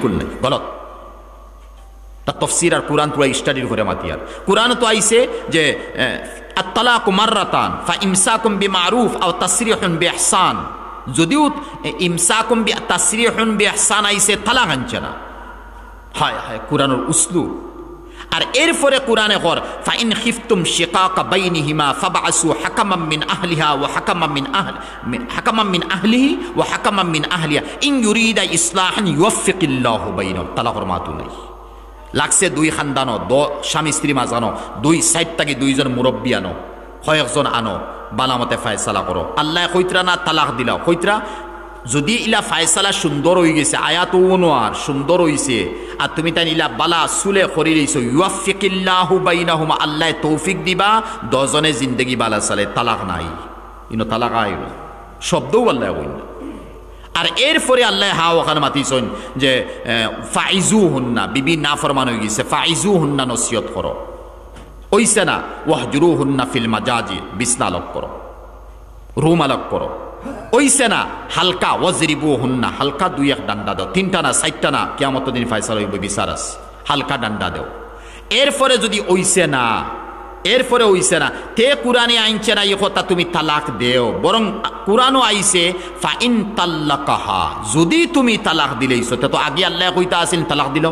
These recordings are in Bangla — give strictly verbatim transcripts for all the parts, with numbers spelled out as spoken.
বিলকুল নাই, গলত। তা তফসির আর কোরআন পুরা স্টাডির উপরে মাতিয়ার। কোরআন তো আইছে যে আত-তালাকু মাররাতান ফা ইমসাকুম বিমারুফ আও তাসরিহুন বিইহসান। যদিও ইমসাকুম বি তাসরিহুন বিইহসান আইছে, তালাক আনছে না। হায় হায় কোরআনের উসলুব। আর এরপরে কোরআনে কর ফা ইন খিফতুম শিকাকা বাইনিহিমা ফাবআসু হাকামান মিন আহলিহা ওয়া হাকামান মিন আহলি হাকামান মিন আহলিহি ওয়া হাকামান মিন আহলিহা ইন ইউরিদা ইসলাহান ইউওয়াফফিকিল্লাহু বাইনাহুম। তালাকের মাতু নাই। লাগছে দুই খানদানো, দ স্বামী স্ত্রী মাঝানো, দুই সাইড থেকে দুইজন মুরব্বী আনো, কয়েকজন আনো, বালামতে ফায়সালা করো। আল্লাহ কইতরা না তালাক দিলাও, কইতরা যদি ইলা ফায়সালা সুন্দর হয়ে গেছে, আয়াত আর সুন্দর হইছে, আর তুমি তাই ইলা বালা সুলে করি রইছো, ইউওয়াফফিকিল্লাহু বাইনাহুমা, আল্লাহ তৌফিক দিবা দজনে জিন্দগি বালা সালে। তালাক নাই, ইনো তালাক আই শব্দও আল্লাহ কইন। আর এরপরে আল্লাহ হা ওখানে মাতিছেন যে ফাইজু হুন্না, বিবি না ফরমান হয়ে গেছে, ফাইজু হুন্না নসিহত করো, ওইসে না ওয়াহজুরু হুন্না ফিল মাজাজি, বিছনা আলোক করো, রুম আলোক করো, ওইসে না হালকা ওয়াজরিবু হুন্না, হালকা দুই এক ডান্ডা দাও, তিনটা না চারটা না, কিয়ামত দিন ফায়সালা হইব বিচারাস, হালকা ডান্ডা দাও। এরপরে যদি ওইসে না, এরপরে হইছে না, তে কুরআনে আইনছে না এই কথা তুমি তালাক দেও, বরং কুরআনও আইছে ফা ইন তাল্লাকাহা, যদি তুমি তালাক দিলেইছো। তো আগে আল্লাহ কইতা আছেন তালাক দিল,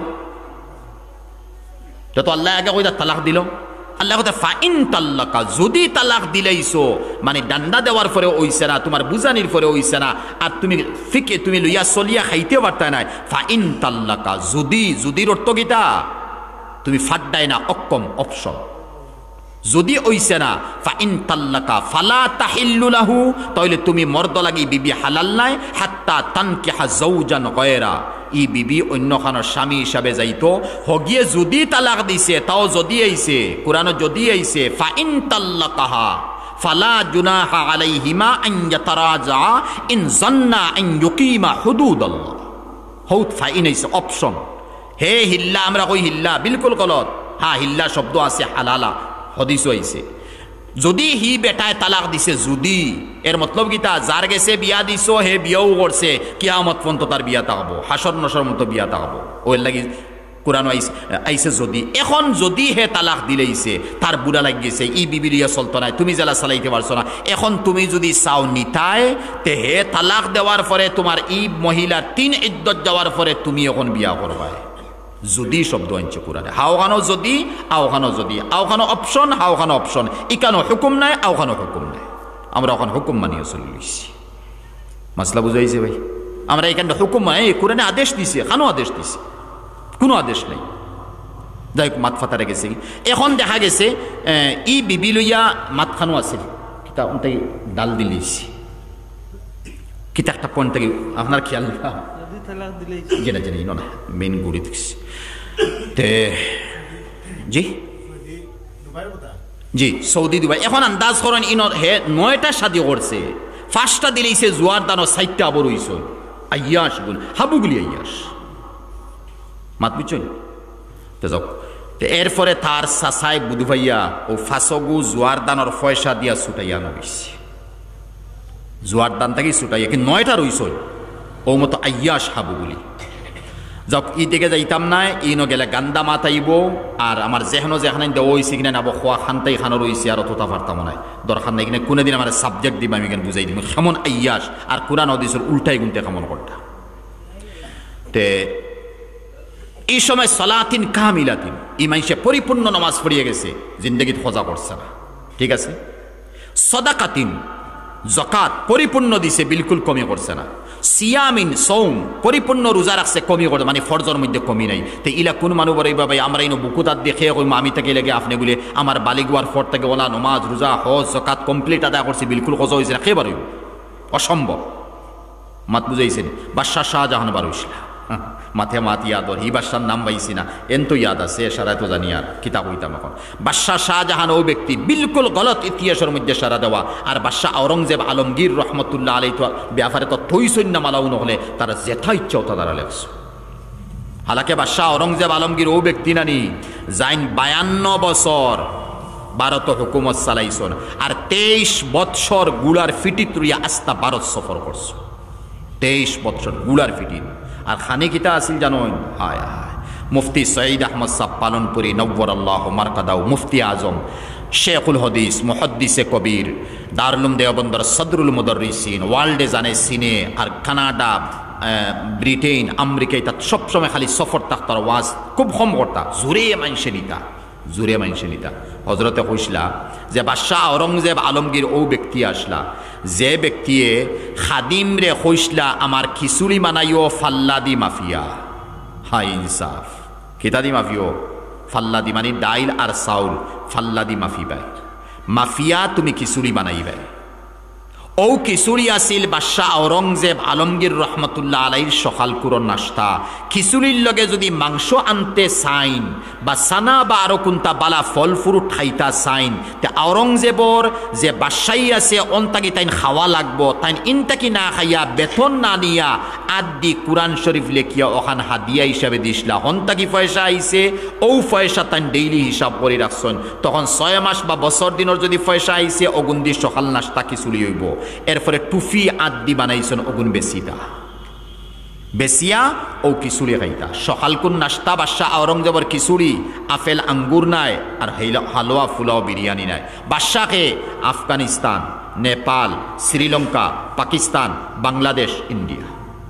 তো আল্লাহ আগে কইতা তালাক দিল। আল্লাহ কইতা ফা ইন তাল্লাকা, যদি তালাক দিলেইছো, মানে ডান্ডা দেওয়ার পরে হইছে না, তোমার বুঝানির পরে হইছে না, আর তুমি ফিকে তুমি লইয়া চলিয়া খাইতে পারতা না। ফা ইন তাল্লাকা, যদি, যদির অর্থ কিতা, তুমি ফাড্ডাই না, অক্ষম, অপশন। যদি ওইছে না ফা ইন তাল্লাকা ফালা তাহিল্লু লাহু, তাহলে তুমি মর্দ লাগি বিবি হালাল নাই, হাত্তা তানকিহা যাওজান গায়রা, ই বিবি অন্য খানের স্বামী হিসাবে যাইতো হগিয়ে। যদি তালাক দিছে, তাও যদি আইছে, কোরআনে যদি আইছে ফা ইন তাল্লাকাহা ফালা জুনাহা আলাইহিমা আন ইয়াতারাজা ইন জান্না আন ইউকিমা হুদুদাল্লাহ। হউত ফা ইন আইছে অপশন। হে হিল্লা, আমরা কই হিল্লা, বিলকুল গলত। হ্যাঁ, হিল্লা শব্দ আছে, হালালা হদিস হইছে। যদি হি বেটায় তালাক দিছে, যদি, এর মতলব গীতা যার গেছে বিয়া দিছো, হে বিয়াও করছে, কিয়ামত পর্যন্ত তার বিয়া থাকবো, হাসর নসর মতো বিয়া থাকবো। ওই লাগি কোরআন আইছে আইছে যদি। এখন যদি হে তালাক দিলেইছে, তার বুড়া লাগিয়েছে, ই বিবি লিয়া চলতো না, তুমি জেলা চালাইতে পারছো না, এখন তুমি যদি চাও নিতায়, তে হে তালাক দেওয়ার পরে তোমার ই মহিলার তিন ইদ্দত যাওয়ার পরে তুমি এখন বিয়া করবাই। যদি শব্দ আনছে কোরআনে, হাওখানো যদি, আওখানো যদি, আওখানো অপশন, হাওখানো অপশন, ইকানো হুকুম নাই, আওখানো হুকুম নাই। আমরা ওখানে হুকুম মানিয়ে চলে লইছি। মাসলা বুঝাইছে ভাই? আমরা এখানে হুকুম মানে কোরআনে আদেশ দিছে, খানো আদেশ দিছে, কোনো আদেশ নাই। যাই হোক, মাত ফাতা রেখেছে। এখন দেখা গেছে ই বিবি লইয়া মাত খানো আছে, কিতা তাই ডাল দিলেছি, কিতা একটা পয়েন্ট থেকে আপনার খেয়াল যেটা জেনে না মেন গুড়ি দেখছি। জি জি সৌদি দুবাই। এখন আন্দাজ করেন ইনর হে নয়টা শাদি করছে, ফার্স্টটা দিলেইছে জোয়ার দানো, সাইটটা আবর হইছ আইয়াস গুল হাবুগুলি আইয়াস, মাত বুঝছেন? তো যাক, এরপরে তার সাসাই বুধু ভাইয়া ও ফাঁসগু জোয়ার দানোর পয়সা দিয়া ছুটাইয়া নইছে, জোয়ার দান থেকে ছুটাইয়া, কিন্তু নয়টা রইছ ও মতো আইয়াস হাবুগুলি। যাক, ই দিকে যাইতাম না, ইনো গেলে গান্দা মাতাইব, আর আমার যেখানো যেখানে দেওয়া কিনা নাবো খোয়া খানটাই খানো রয়েছে, আর অতটা পারতাম নাই, দরকার নাই কিনা কোনোদিন আমার সাবজেক্ট দিবা, আমি কেন বুঝাই দিব কেমন আইয়াস, আর কোরআন হাদিসের উল্টাই গুনতে কেমন করতা। তে এই সময় সালাতিন কামিলাতিন, ই মানুষে পরিপূর্ণ নামাজ পড়িয়ে গেছে, জিন্দগিত খোঁজা করছে না, ঠিক আছে। সদাকাতিন, জাকাত পরিপূর্ণ দিছে, বিলকুল কমি করছে না। সিয়ামিন, সৌম পরিপূর্ণ রোজা রাখছে, কমি করে, মানে ফরজের মধ্যে কমি নাই। তো ইলা কোন মানুষ বলে ভাই আমরা ইনো বুকুতার দেখে কইম আমি থেকে লেগে আপনি বলে আমার বালিগুয়ার ফর থেকে ওলা নমাজ রোজা হজ জাকাত কমপ্লিট আদায় করছি, বিলকুল খোঁজা হয়েছে না, খেয়ে বারো অসম্ভব। মাত বুঝাইছেন? বাদশাহ শাহজাহান বারো ইসলাম মাথে মাত ইয়াদ, হি বাদশার নাম পাইছি না, এন তো ইয়াদ আছে, সারাই তো জানি আর কিতাব হইতাম এখন। বাদশাহ শাহজাহান ও ব্যক্তি বিলকুল গলত ইতিহাসের মধ্যে সারা দেওয়া, আর বাদশাহ আওরঙ্গজেব আলমগীর রহমতুল্লাহ আলাই তো ব্যাপারে তো থই সৈন্য মালাও নহলে তারা যেথা ইচ্ছাও তারা লেখছে। হালাকে বাদশাহ আওরঙ্গজেব আলমগীর ও ব্যক্তি নানি যাইন বায়ান্ন বছর ভারত হুকুমত চালাইছন, আর তেইশ বৎসর গুলার ফিটিত রইয়া আস্তা ভারত সফর করছ, তেইশ বৎসর গুলার ফিটিত। আর খানি কিতা আসিল জানোই, হায় হায়, মুফতি সঈদ আহমদ সাহ পালনপুরি নব্বর আল্লাহ মারকাদাও, মুফতি আজম, শেখুল হদিস, মুহাদ্দিসে কবির, দারুল দেওবন্দর সদরুল মুদর্রিসিন, ওয়ার্ল্ডে জানে সিনে, আর কানাডা, ব্রিটেন, আমেরিকায় তাত সবসময় খালি সফর থাকতার, ওয়াজ খুব কম করতা, জোরে মানসে নিতা, জোরে মানসে নিতা। হজরতে কইসলা যে বাদশাহ আওরঙ্গজেব আলমগীর ও ব্যক্তি আসলা, যে ব্যক্তিয়ে খাদিম রে কইসলা আমার খিচুড়ি বানাইও ফাল্লাদি মাফিয়া। হাই ইনসাফ, কিতাদি মাফিও ফাল্লাদি মানে ডাইল আর চাউল, ফাল্লাদি মাফি পায়, মাফিয়া তুমি খিচুড়ি বানাইবে। ও খিচুড়ি আছিল বাদশাহ আওরঙ্গজেব আলমগীর রহমতুল্লাহ আলাইর সকাল কুরন নাস্তা। খিচুড়ির লগে যদি মাংস আনতে চাইন বা সানা বা আরো কোনটা বালা ফল ফুরুট খাইতা চাইন, তে আওরঙ্গজেবর যে বাদশাহী আছে অন্তাকি তাইন খাওয়া লাগবো, তাইন ইনতাকি না খাইয়া বেতন না নিয়া আদি কুরআন শরীফ লেখিয়া ওখান হাদিয়া হিসাবে দিসলা। হন্তাকি পয়সা আইছে, ও পয়সা তাইন ডেইলি হিসাব করে রাখছেন। তখন ছয় মাস বা বছর দিনের যদি পয়সা আইছে, অগুন্দি সকাল নাস্তা খিচুড়ি হইব। এরপরে টুফি আদি বানাইছেন অগুন বেসিটা, বেসিয়া ও খিচুড়ি খাইতা। সকাল কোন নাস্তা বাদশাহ আওরঙ্গজেবর খিচুড়ি, আপেল আঙ্গুর নাই, আর হালুয়া ফুলাও বিরিয়ানি নাই। বাদশাহকে আফগানিস্তান, নেপাল, শ্রীলঙ্কা, পাকিস্তান, বাংলাদেশ, ইন্ডিয়া,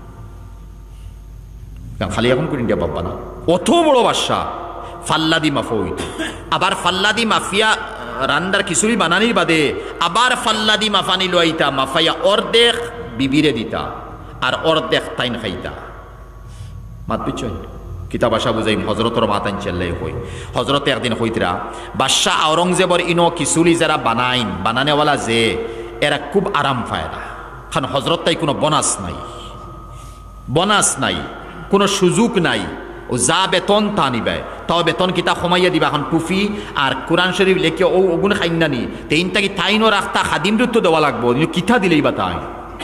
খালি এখন করে ইন্ডিয়া বাবা না, অত বড় বাদশাহ ফাল্লাদি মাফা হইত। আবার ফাল্লাদি মাফিয়া রান্দার খিচুড়ি বানানির বাদে আবার ফাল্লাদি মাফানি লইতা, মাফাইয়া অর্ধেক বিবিরে দিতা আর অর্ধেক তাইন খাইতা। মাত পিছন কিতা বাসা বুঝাইম, হজরতর মাতাইন চেল্লাই হই। হজরতে একদিন হইতরা বাদশাহ আওরঙ্গজেবর ইনো খিচুড়ি যারা বানাইন, বানানেওয়ালা যে এরা খুব আরাম পায় না, কারণ হজরত তাই কোনো বোনাস নাই, বোনাস নাই, কোনো সুযোগ নাই। ও যা বেতন তা নিবে, তাও বেতন কিতা কমাইয়া দিবা। এখন টুফি আর কোরআন শরীফ লেখে ও ওগুন খাইন নি, তেইনটা কি তাইনও রাখতা খাদিম তো দেওয়া লাগবো, কিতা দিলেই বা তাই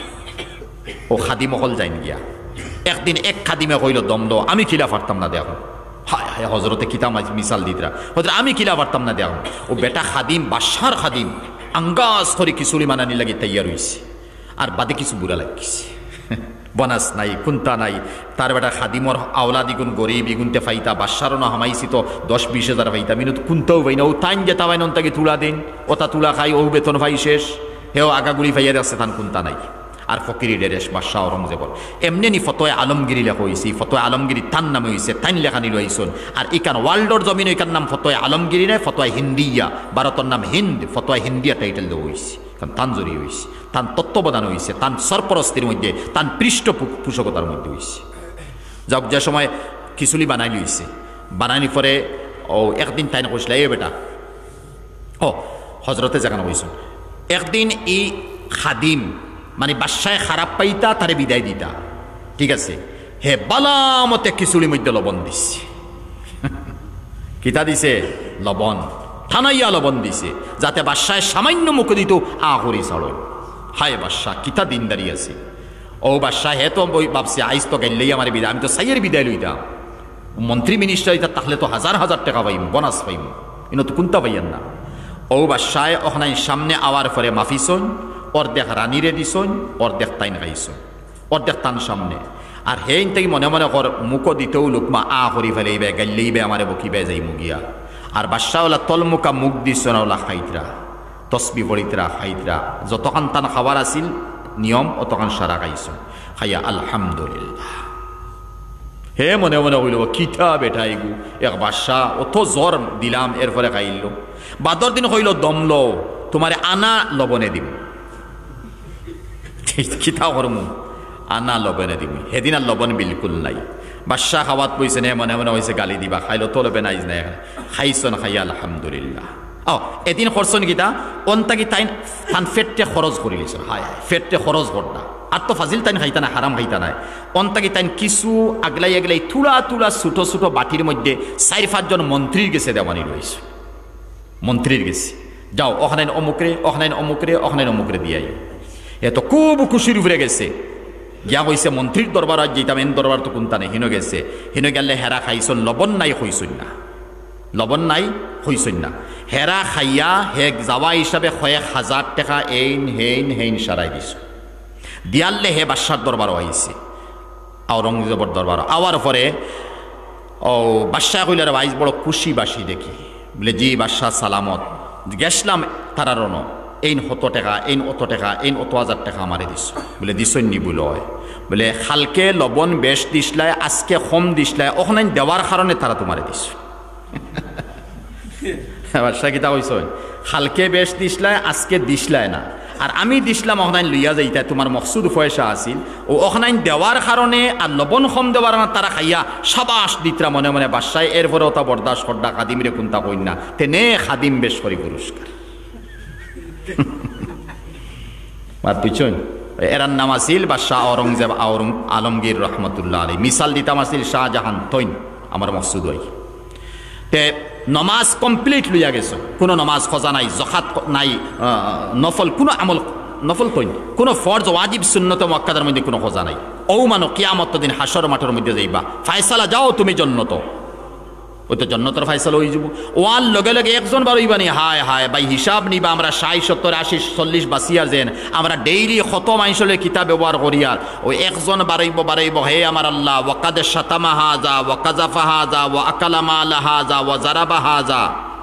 ও খাদিম হল যাইন গিয়া। একদিন এক খাদিমে কইল দমদ, আমি কিলা পারতাম না দেখো। হায় হায়, হজরতে কিতা মিসাল দিতরা, হজরত আমি কিলা পারতাম না দেখো। ও বেটা খাদিম, বাদশার খাদিম, আঙ্গাস করে খিচুড়ি মানানি লাগে তৈয়ার হয়েছে, আর বাদে কিছু বুড়া লাগিছে, বনাস নাই, কুন্তা নাই। তার বেটা খাদিমর আওলা দ্বিগুণ গরিব, ইগুনতে ফাইতা, বাদশারও না হামাইছি তো দশ বিশ হাজার ফাইতা, মিনুত কুন্তাও পাই না। ও তাইন যেতা পাই নন তাকে তুলা দিন, ওটা তুলা খাই, ও বেতন ভাই শেষ, হেও আগাগুড়ি ফাইয়া দেখছে তান কুন্তা নাই। আর ফকিরি ডেরেস বাদশাহ আওরঙ্গজেবর এমনি নি ফতোয় আলমগিরি লেখা হয়েছে, ফতোয় আলমগিরি তান নামে হয়েছে, তাইন লেখা নিল হয়েছেন। আর ইকান ওয়ার্ল্ডর জমিন ওইকার নাম ফতোয় আলমগিরি নাই, ফতোয় হিন্দিয়া, ভারতের নাম হিন্দ, ফতোয় হিন্দিয়া টাইটেল দেওয়া হয়েছে, কারণ তান জড়ি হয়েছে, তান তত্ত্বাবধান হয়েছে, তান সরপরস্তির মধ্যে, তান পৃষ্ঠপোষকতার মধ্যে হয়েছে। যাক, যে সময় খিচুড়ি বানাই লইছে, বানানি পরে ও একদিন তাই কইসলা, এ বেটা ও হজরতে যেখানে কইছেন, একদিন এই খাদিম মানে বাদশায় খারাপ পাইতা, তারে বিদায় দিতা, ঠিক আছে, হে বালামতে খিচুড়ির মধ্যে লবণ দিছে। কিতা দিছে? লবণ, থানাইয়া লবণ দিছে, যাতে বাদশায় সামান্য মুখ দিত আহরি ছাড়ো। হায় বাদশাহ, কিতা দিনদারি আছে। ও বাদশাহ হে তো ভাবছে আইস তো গাইলেই আমার বিদায়, আমি তো সাইয়ের বিদায় লইতাম, মন্ত্রী মিনিস্টার হইতা তাহলে তো হাজার হাজার টাকা পাইম, বোনাস পাইম, ইনো তো কুন্তা পাইয়েন না। ও বাদশাহ ওখানে সামনে আওয়ার পরে মাফিসন, অর্ধেক রানিরে দিছন, অর্ধেক তাইন খাইছন, অর্ধেক তান সামনে। আর হেইন থেকে মনে মনে কর মুখো দিতেও লোকমা আ করি ফেলেইবে, গাইলেইবে আমারে বকিবে যাই মুগিয়া। আর বাদশাহ ওলা তলমুকা মুখ দিছন, ওলা খাইতরা, তসবি পড়িতরা, খাইতরা, যতক্ষণ তান খাবার আসিল নিয়ম অতক্ষণ সারা খাইছন, খাইয়া আলহামদুলিল্লাহ। হে মনে মনে কইল কিতা বেটা এগু, এক বাদশাহ অত জ্বর দিলাম, এরপরে খাইল। বাদর দিন কইল দমল, তোমারে আনা লবণে দিম। কিতা করমু? আনা লবণে দিবি। সেদিন আর লবণ বিলকুল নাই। বাদশাহ খাওয়াত পইছে নে, মনে মনে হয়েছে গালি দিবা, খাইলো তো লবে নাই নাই, খাইছন, খাইয়া আলহামদুলিল্লাহ। ও এদিন খরচন গীতা অন্তাকি তাইন তান ফেটে খরচ করে লিছ, হায় হায় ফেটে খরচ করতা। আর তো ফাজিল তাইন খাইতা না, হারাম খাইতা নাই। অন্তাকি তাইন কিছু আগলাই আগলাই তুলা তুলা ছোট ছোট বাটির মধ্যে চার পাঁচজন মন্ত্রীর গেছে দেওয়ানি রয়েছে, মন্ত্রীর গেছে, যাও ওখানে অমুকরে, ওখানে অমুকরে, ওখানে অমুকরে দিয়াই। এত খুব খুশির উপরে গেছে, গিয়া কইছে মন্ত্রীর দরবার আজ যেতাম, এন দরবার তো কোনটা নেই, হিনো গেছে, হিনো গেলে হেরা খাইছন, লবণ নাই হইছন না, লবণ নাই হইছন না। হেরা খাইয়া হে যাওয়া হিসাবে কয়েক হাজার টাকা এইন হেইন হেইন সারাই দিছ, দিয়ালে হে বাদশার দরবার আইছে। আওরঙ্গজেবর দরবার আওয়ার পরে ও বাদশাহ কইলার ভাইস বড় খুশি বাসি দেখি বলে জি বাদশাহ সালামত গেছলাম তারারনো এইন কত টাকা এইন অত টাকা এইন অত হাজার টাকা আমারে দিস বলে দিসনি বলে হয় বলে খালকে লবণ বেশ দিসলাই আজকে কম দিসলাই ওখানে দেওয়ার কারণে তারা তোমারে দিস বাদশাহ কিতা কইস খালকে বেশ দিসলাই আজকে দিসলাই না আর আমি দিসলাম ওখানে লইয়া যাইতা তোমার মকসুদ পয়সা আসিল ও ওখানে দেওয়ার কারণে আর লবণ কম দেওয়ার না তারা খাইয়া সাবাস দিতরা মনে মনে বাদশাহ এরপরে ওটা বরদাস্ত করডা খাদিমরে কোনটা কইন না তেনে খাদিম বেশ করি পুরস্কার বাদ বুঝছেন এরার নাম আসিল বাদশাহ আওরঙ্গজেব আওরঙ্গ আলমগীর রহমতুল্লাহ আলী মিসাল দিতাম আসিল শাহজাহান তৈন আমার মকসুদ হই তে নমাজ কমপ্লিট লইয়া গেছো কোনো নমাজ খোঁজা নাই জখাত নাই নফল কোনো আমল নফল কইন কোনো ফরজ ওয়াজিব সুন্নত মুআক্কাদার মধ্যে কোনো খোঁজা নাই ও মানো কিয়ামত দিন হাসর মাঠের মধ্যে যাইবা ফায়সালা যাও তুমি জন্নত ওই তো জন্নতর ফায়সালা হয়ে যাব ওয়ার লগে লগে একজন বার হইবা নি হায় হায় ভাই হিসাব নিবা আমরা ষাট সত্তর আশি চল্লিশ বাসিয়ার যেন আমরা ডেইলি কত মাইসলে কিতাব ব্যবহার করিয়ার ওই একজন বাড়াইব বাড়াইব হে আমার আল্লাহ ওয়াকাদ শাতামা হাজা ওয়াকাজাফা হাজা ওয়া আকালামা হাজা ওয়া জারাবা হাজা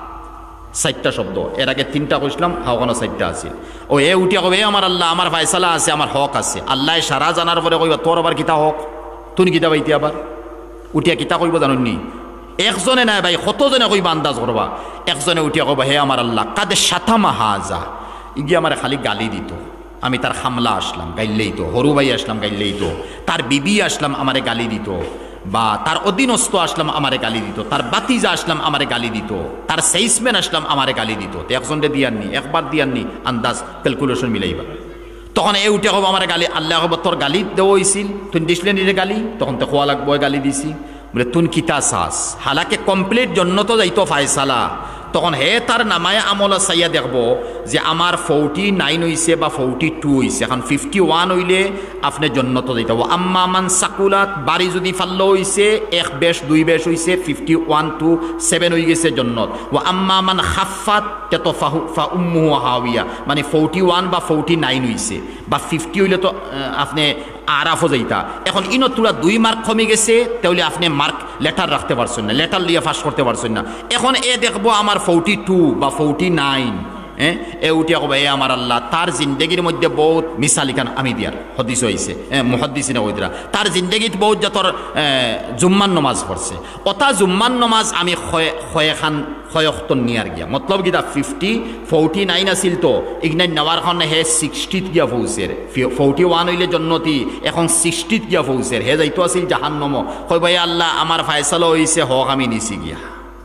চারটা শব্দ এর আগে তিনটা কইছিলাম হাওয়ানো চারটা আছিল ও এ উঠিয়া কবে আমার আল্লাহ আমার ফায়সালা আছে আমার হক আছে আল্লাহ সারা জানার পরে কইবা তোর আবার কিতা হক তুই কিতা পাইতি আবার উঠিয়া কিতা কইব জানুননি একজনে নাই ভাই কতজনে কইবা আন্দাজ করবা একজনে উঠিয়া কবা হে আমার আল্লাহ কাদে শাতামা হাজা ইগি আমার খালি গালি দিত আমি তার হামলা আসলাম গাইলেই তো হরু ভাই আসলাম গাইলেই তো তার বিবি আসলাম আমারে গালি দিত বা তার অধীনস্থ আসলাম আমারে গালি দিত তার বাতিজা আসলাম আমারে গালি দিত তার সেলসম্যান আসলাম আমারে গালি দিত তো একজনরে দিয়াননি একবার দিয়াননি আন্দাজ ক্যালকুলেশন মিলাইবা তখন এ উঠে কব আমার গালি আল্লাহ কব তোর গালি দেওয়া হয়েছিল তুই দিসলে নিজে গালি তখন তো খোয়া লাগবো গালি দিছি বলে তুন কিতা চাস হালাকে কমপ্লিট জন্য তো যাইতো ফায়সালা তখন হে তার নামায় আমল চাইয়া দেখব যে আমার ফোর্টি নাইন হইছে বা ফোর্টি টু হইছে এখন ফিফটি ওয়ান হইলে আপনি জন্নত যাইতে হবো আম্মা মান সাকুলাত বাড়ি যদি ফাল্লো হইছে এক বেশ দুই বেশ হইছে ফিফটি ওয়ান টু সেভেন হয়ে গেছে জন্নত ও আম্মা মান খাফাত তে তো ফাহু ফা উম্মু হাওয়া মানে ফোর্টি ওয়ান বা ফোর্টি নাইন হইছে বা ফিফটি হইলে তো আপনি আরাফও যাইতা এখন ইনো তোরা দুই মার্ক কমে গেছে তাহলে আপনি মার্ক লেটার রাখতে পারছেন না লেটার লিয়ে পাস করতে পারছেন না এখন এ দেখবো আমার ফোর্টি টু বা ফোর্টি নাইন হ্যাঁ এ উঠিয়া কবে এ আমার আল্লাহ তার জিন্দগির মধ্যে বহুত মিসালিখান আমি দিয়ার হদিস হয়েছে মুহাদ্দিসিনা ওইদরা তার জিন্দগিত বহুত যতর জুম্মান নমাজ পড়ছে অতা জুম্মান নমাজ আমি খয়েখান খয়ختন নিয়ার গিয়া মতলব গিতা ফিফটি ফোর্টি নাইন আছিল তো ইগনাই নেওয়ার কারণে হে সিক্সটিত গিয়া পৌঁছের ফোর্টি ওয়ান হইলে জন্নতি এখন সিক্সটিত গিয়া পৌঁছের হে যাইতো আছিল জাহান্নম কই ভাই আল্লাহ আমার ফায়সালা হইছে হক আমি নিছি গিয়া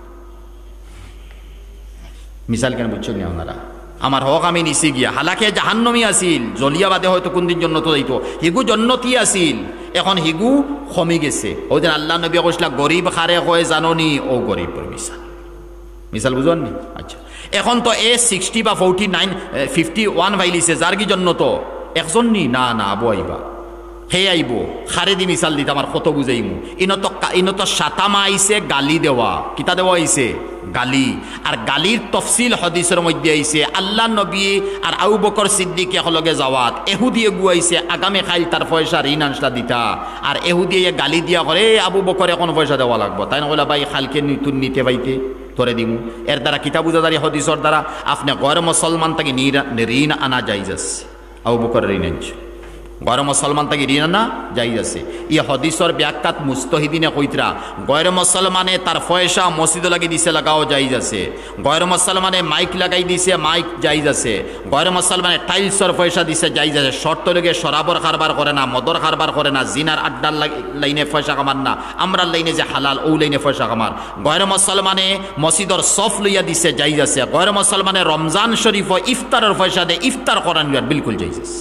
মিসাল কেন বুঝছো না আপনারা আমার হক আমি নিছি গিয়া হালাকে জাহান্নমী আসিল জলিয়া বাদে হয়তো কোনদিন জন্নত যাইতো হিগু জন্নতি আসিল এখন হিগু কমে গেছে ওই দিন আল্লাহ নবী কইসলা গরিব খারে কয় জাননি ও গরিব মিসাল মিসাল বুঝুন নি আচ্ছা এখন তো এ সিক্সটি বা ফোর্টি নাইন ফিফটি ওয়ান ভাইলিছে যার কি জন্য তো একজন নি না না আবু আইবা হে আইব খারে দি মিসাল দিতে আমার কত বুঝাইমু ইনত ইনত সাতামা আইছে গালি দেওয়া কিতা দেওয়া আইছে গালি আর গালির তফসিল হদিসের মধ্যে আইছে আল্লাহ নবী আর আবু বকর সিদ্দিক একলগে যাওয়াত এহুদিয়ে গুয়াইছে আগামী খাইল তার পয়সা ঋণ আনসলা দিতা আর এহুদিয়ে গালি দিয়া করে আবু বকর এখন পয়সা দেওয়া লাগবো তাই না বলে ভাই খালকে তুন নিতে পাইতে তোরে দিমু এর দ্বারা কিতাব বুঝাদারি হদিসর দ্বারা আপনি গয়র মুসলমান তাকে ঋণ আনা যাইজ আছে আবু বকর ঋণ আনছে গয়র মুসলমান তাকে ঋণ আনা যাইজ আছে ই হদিসর ব্যাখ্যাত মুস্তাহিদিনে কইতরা গয়র মুসলমানে তার পয়সা মসজিদ লাগি দিছে লাগাও যাইজ আছে গয়র মুসলমানে মাইক লাগাই দিছে মাইক যাইজ আছে গয়র মুসলমানে টাইলসর পয়সা দিছে যাইজ আছে শর্ত লগে শরাবর কারবার করে না মদর কারবার করে না জিনার আড্ডার লাইনে পয়সা কামার না আমরা লাইনে যে হালাল ও লাইনে পয়সা কামার গয়র মুসলমানে মসজিদর সফ লইয়া দিছে যাইজ আছে গয়র মুসলমানে রমজান শরীফ ইফতারের পয়সা দে ইফতার করান বিলকুল যাইজ আছে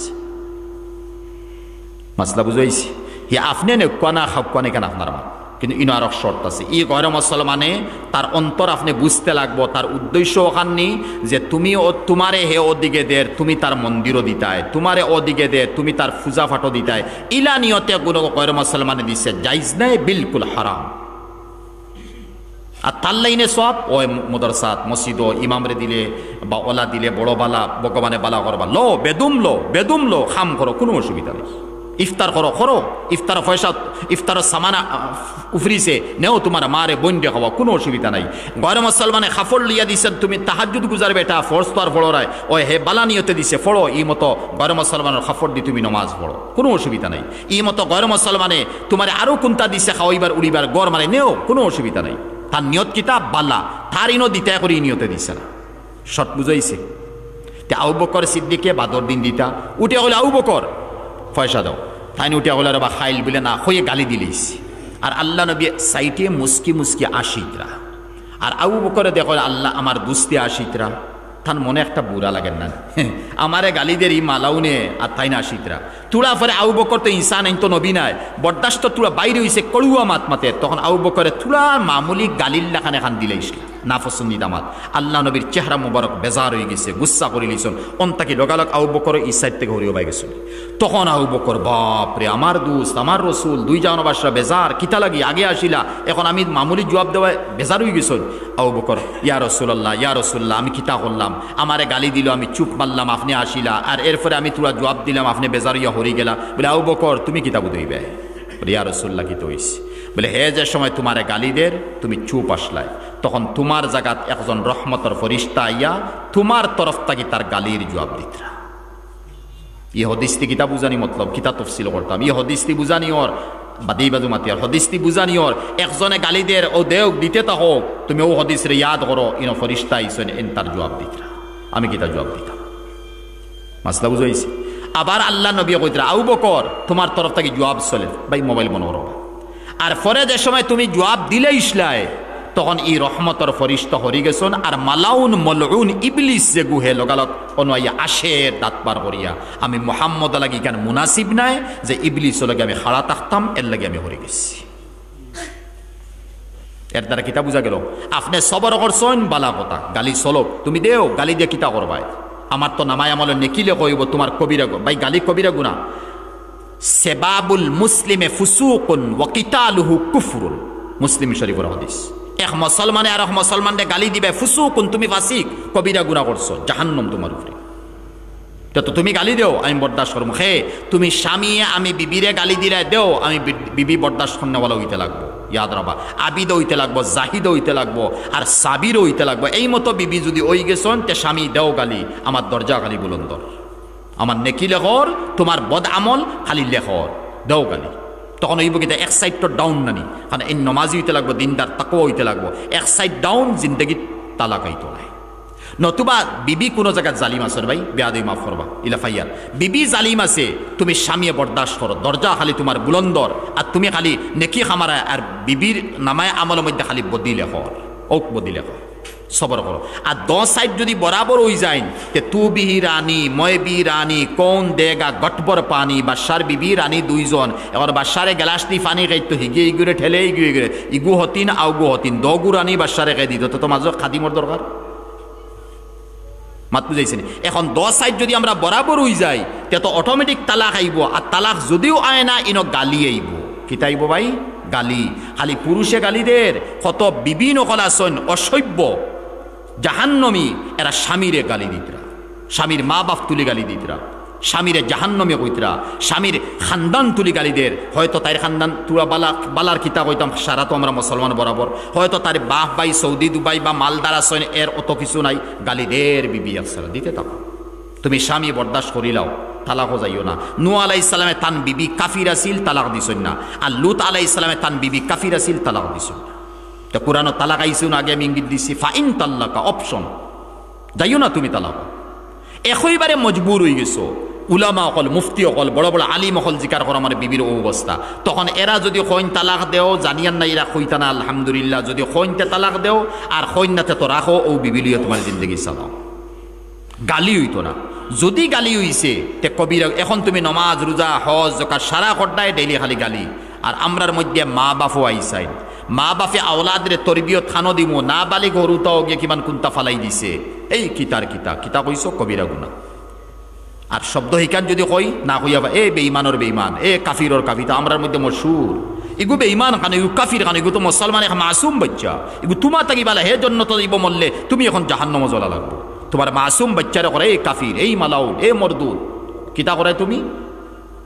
মাসলা বুঝাইছি হি আপনি নে কোনা খাপ কোনে কেন আপনার মা কিন্তু ইনো আর শর্ত আছে ই গয়র মুসলমানে তার অন্তর আপনি বুঝতে লাগবো তার উদ্দেশ্য ওখানি যে তুমি ও তোমারে হে ওদিকে দে তুমি তার মন্দিরও দিতায় তোমারে ওদিকে দে তুমি তার পূজা ফাটো দিতায় ইলা নিয়তে কোনো গয়র মুসলমানে দিছে জাইজ নাই বিলকুল হারাম আর তার লাইনে সব ও মদরসাত মসজিদ ইমামরে দিলে বা ওলা দিলে বড় বালা ভগবানে বালা করবা লো বেদুম লো বেদুম লো খাম করো কোনো অসুবিধা নেই ইফতার করো করো ইফতার পয়সা ইফতার সামানা উফরিছে নেও তোমার মারে বোন দিয়ে খাওয়া কোনো অসুবিধা নাই। গয়র মুসলমানে খাফর লিয়া দিছেন তুমি তাহাজ্জুদ গুজারবে এটা ফরজ তো আর ফড়ো রায় ওই হে বালা নিয়তে দিছে ফড়ো ই মতো গয়র মুসলমানের খাফর দি তুমি নমাজ পড়ো কোনো অসুবিধা নাই। ই মতো গয়র মুসলমানে তোমার আরো কোনটা দিছে খাওয়াইবার উড়িবার গড় মানে নেও কোনো অসুবিধা নাই। তার নিয়ত কিতাব বাল্লা তার ইনো দিতে করে নিয়তে দিছে না শর্ট বুঝাইছে। তে আবু বকর সিদ্দিকে বাদর দিন দিতা উঠে হলে আবু বকর পয়সা দাও তাই উঠে হলে বা খাইল বলে না হয়ে গালি দিলিস। আর আল্লাহ নবী সাইটে মুস্কি মুস্কি আশিতরা আর আবু বকরে দেখো আল্লাহ আমার দুস্তি আশিতরা তার মনে একটা বুড়া লাগেন না আমারে গালিদের ই মালাউনে আর তাই না আশিতরা তুড়া ফরে আবু বকর তো ইনসান আইন তো নবী নাই বরদাস্ত তুড়া বাইরে হইছে কড়ুয়া মাত মাতে তখন আবু বকরে তুড়া মামুলি গালিল্লা খানে খান দিলে ইসলাম না পছন্দিদা মাত আল্লাহ নবীর চেহারা মুবারক বেজার হয়ে গেছে গুচ্ছা করে লিছন অন্তাকি লগালগ আবু বকর এই সাইড থেকে হরিও পাই গেছিল। তখন আবু বকর বাপরে আমার দোস্ত আমার রসুল দুই জানো বাসা বেজার কিতা লাগি আগে আসিলা এখন আমি মামুলি জবাব দেওয়া বেজার হয়ে গেছিল। আবু বকর ইয়া রসুল্লাহ ইয়া রসুল্লাহ আমি কিতা করলাম আমারে গালি দিল আমি চুপ মারলাম আপনি আসিলা আর এরপরে আমি তোরা জবাব দিলাম আপনি বেজার ইয়া হরি গেলা বলে আবু বকর তুমি কিতা বুঝইবে বলে ইয়া রসুল্লাহ কিতা হইস বলে হে যে সময় তোমারে গালিদের তুমি চুপ আসলাই তখন তোমার জায়গাত একজন রহমতর ফরিস্তা আইয়া তোমার তরফ থেকে তার গালির জবাব দিতরা। ই হদিস্তি কিতা বুঝানি মতলব কিতা তফসিল করতাম ই হদিস্তি বুঝানি ওর বাদেই বাজু মাতি আর হদিস্তি বুঝানি ওর একজনে গালিদের ও দেও দিতে তা হোক তুমি ও হদিসরে ইয়াদ করো ইনো ফরিস্তা আইসন এন তার জবাব দিতরা আমি কিতা জবাব দিতাম মাসলা বুঝাইছি। আবার আল্লাহ নবী কইতরা আবু বকর তোমার তরফ থেকে জবাব চলে ভাই মোবাইল বন্ধ করো আর ফরে যে সময় তুমি জবাব দিলে ইসলায় তখন এই রহমতর ফরিস্তা হরি গেছন আর মালাউন মলউন ইবলিস যে গুহে লগালগ অনুয়া আশের দাঁত পার করিয়া আমি মোহাম্মদ লাগি কেন মুনাসিব নাই যে ইবলিস লাগে আমি খাড়া থাকতাম এর লাগে আমি হরি গেছি। এর দ্বারা কিতা বুঝা গেল আপনি সবর করছেন বালা কথা গালি চলক তুমি দেও গালি দিয়ে কিতা করবাই আমার তো নামায় আমলে নেকিলে কইব তোমার কবিরা ভাই গালি কবিরা গুনাহ সেবাবুল মুসলিমে ফুসুকুন ওয়া কিতালুহু কুফরুন মুসলিম শরীফের হাদিস। এক মুসলমানে আর এক মুসলমানকে গালি দিবে ফুসুকুন তুমি ফাসিক কবিরা গুনাহ করছো জাহান্নাম তোমার উপরে তো তুমি গালি দেও আমি বরদাস্ত করব হে তুমি স্বামী আমি বিবিরে গালি দিলে দেও আমি বিবি বরদাস্ত করনেওয়ালা হইতে লাগবো ইয়াদ রাখবা আবিদ হইতে লাগবো জাহিদ হইতে লাগবো আর সাবির হইতে লাগবো এই মতো বিবি যদি ওই গেছন তে স্বামী দেও গালি আমার দরজা গালি বুলন্দর আমার নেকি লেখর তোমার বদ আমল খালি লেখর দেও গালি তখন ওই বগিতে এক সাইড তো ডাউন নানি কারণ এই নমাজি হইতে লাগবো দিনদার তাকওয়া হইতে লাগবো এক সাইড ডাউন জিন্দগি তালাকাই তোলায় নতুবা বিবি কোনো জায়গায় জালিম আছে ভাই বেয়াদই মাফ করবা ইলাফাইয়ার বিবি জালিম আছে তুমি স্বামী বরদাস্ত করো দরজা খালি তোমার বুলন্দর আর তুমি খালি নেকি খামারায় আর বিবির নামায় আমলের মধ্যে খালি বদি লেখর ওক বদি লেখর সবর করো আর দ সাইড যদি বরাবর হয়ে যায় তে তু বিহি রানী ময় বি রানী কোন দেগা গটবর পানি বাসার বিবি রানী দুইজন এবার বাসারে গ্লাস দি পানি খাইতো হিগে ইগুরে ঠেলে ইগুয়ে গেলে ইগু হতিন আউগু হতিন দগু রানী বাসারে খাই দিত তো মাঝে খাদিমর দরকার মাত বুঝাইছেন। এখন দ সাইড যদি আমরা বরাবর হয়ে যাই তে তো অটোমেটিক তালাক আইব আর তালাক যদিও আয় না ইনো গালি আইব কিতা আইব ভাই গালি খালি পুরুষে গালিদের কত বিবি নকল আসন অসভ্য জাহান্নমী এরা স্বামীরে গালি দিতরা স্বামীর মা বাপ তুলি গালি দিতরা স্বামীরে জাহান্নমে কইতরা স্বামীর খানদান তুলি গালিদের হয়তো তার খানদান তুরা বালা বালার কিতা কইতাম সারা তো আমরা মুসলমান বরাবর হয়তো তার বাপ ভাই সৌদি দুবাই বা মালদার আসন এর অত কিছু নাই গালিদের বিবি আসরা দিতে থাকো তুমি স্বামী বরদাস্ত করিলাও তালাকও যাইও না। নূহ আলাইহিস সালামে তান বিবি কাফির আছিল তালাক দিছই না আর লুত আলাইহিস সালামে তান বিবি কাফির আছিল তালাক দিছই না। তো কোরআন তালাক আইসুন আগে আমি ইঙ্গিত দিছি ফাইন তাল্লাকা অপশন যাইও না তুমি তালাক একইবারে মজবুর হয়ে গেছো উলামা অকল মুফতি অকল বড় বড় আলিম অকল জিকার করা আমার বিবির অবস্থা তখন এরা যদি কইন তালাক দেও জানিয়ান না এরা কইতা না আলহামদুলিল্লাহ যদি কইনতে তালাক দেও আর কইনাতে তো রাখো ও বিবিলিও তোমার জিন্দগি চালাও গালি হইতো না যদি গালি হইছে তে কবিরা এখন তুমি নমাজ রোজা হজ জাকাত সারা খড্ডায় ডেইলি খালি গালি আর আমরার মধ্যে মা বাপও আইসাই মা বাপে আওলাদের তরবিয়ত খানো দিমু না বালি গরুতাও গিয়ে কিমান কুন্তা ফালাই দিছে এই কিতার কিতা কিতা কইছো কবিরা গুনাহ আর শব্দ হিকান যদি কই না কইয়া এ বেঈমানর বেঈমান এ কাফিরর কাফির আমরার মধ্যে মশহুর ইগু বেঈমান কানে ইগু কাফির কানে ইগু তো মুসলমান এক মাসুম বাচ্চা ইগু তোমা তাকি বালা হে জন্য তো ইব মল্লে তুমি এখন জাহান্নাম জ্বলা লাগবো তোমার মাসুম বাচ্চারে করে এই কাফির এই মালাউন এ মরদুদ কিতা করে তুমি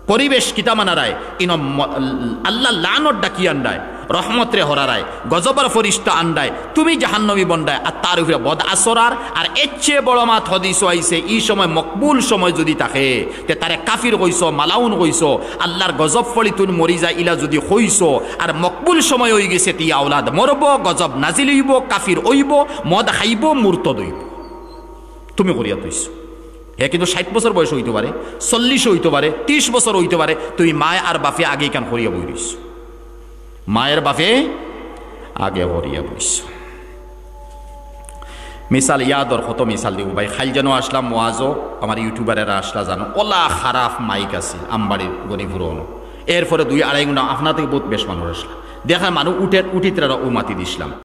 পরিবেশ কিতা মানারায় ইন আল্লাহ লানত ডাকি আন্ডায় রহমতরে হরারায় গজবর ফরিস্তা আন্ডায় তুমি জাহান্নবী বন্ডায় আর তার উপরে বদ আসরার আর এর চেয়ে বড় মাত হদিস আইছে এই সময় মকবুল সময় যদি থাকে তে তারে কাফির কইস মালাউন কইস আল্লাহর গজব ফলি তুই মরি যায় ইলা যদি কইস আর মকবুল সময় হয়ে গেছে তি আওলাদ মরব গজব নাজিল হইব কাফির হইব মদ খাইব মুরতদ হইব তুমি করিয়া তুইছ হে কিন্তু ষাট বছর বয়স হইতে পারে চল্লিশ হইতে পারে ত্রিশ বছর হইতে পারে তুমি মায় আর বাপে আগে কান করিয়া বই রইছ মায়ের বাপে আগে ভরিয়া বইছ মিসাল ইয়াদর কত মিসাল দিব ভাই খাইল যেন আসলাম মোয়াজও আমার ইউটিউবারেরা আসলা জানো ওলা খারাপ মাইক আছে আমবাড়ির গণিপুরনো এরপরে দুই আড়াই গুণা আপনার থেকে বহুত বেশ মানুষ আসলা দেখা মানুষ উঠে উঠিতে ও মাতি দিছিলাম